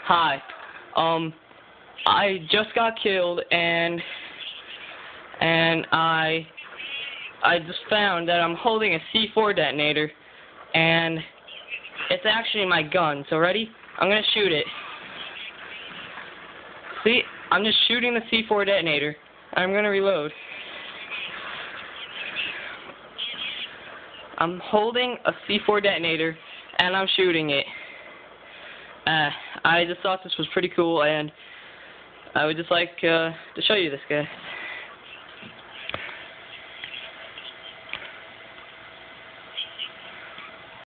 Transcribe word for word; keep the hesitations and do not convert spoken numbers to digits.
Hi. Um, I just got killed, and and I I just found that I'm holding a C four detonator, and it's actually my gun. So ready? I'm gonna shoot it. See, I'm just shooting the C four detonator. I'm gonna reload. I'm holding a C four detonator, and I'm shooting it. Uh, I just thought this was pretty cool, and I would just like uh, to show you this, guy.